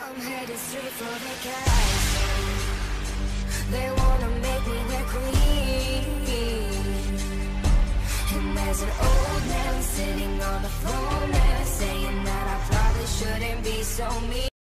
I'm headed straight for the castle. They wanna make me their queen. And there's an old man sitting on the throne.